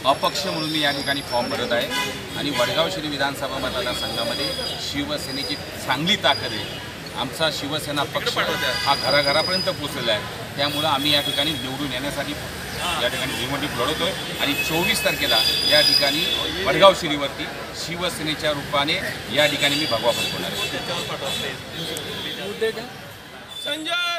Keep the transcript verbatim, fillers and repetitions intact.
अपक्ष म्हणून मी या ठिकाणी फॉर्म भरत आहे आणि वडगाव श्री विधानसभा मतदारसंघामध्ये शिवसेनेची चांगली ताकद आहे। आमचा शिवसेना पक्ष हा घराघरापर्यंत पोहोचलेला आहे, त्यामुळं आम्ही या ठिकाणी निवडून येण्यासाठी या ठिकाणी निवडणूक लढवतोय आणि चोवीस तारखेला या ठिकाणी वडगाव शिरीवरती शिवसेनेच्या रूपाने या ठिकाणी मी भगवा फडकवणार आहे। संजय